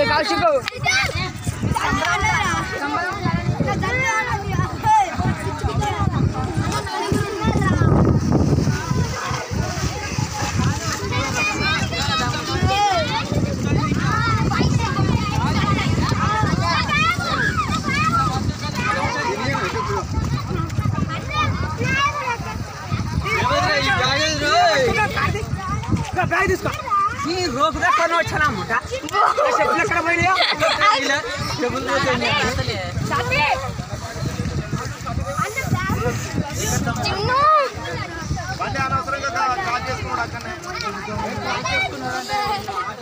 bag తీసుకో ఈ rock దక్కన వచ్చానా అన్నమాట చెప్పులు ఎక్కడ పోయినాయో చెప్పులు పోతాయి చాటి చిన్ను బండి అనవసరంగా కాల్ చేసుకున్నాడు అక్కనే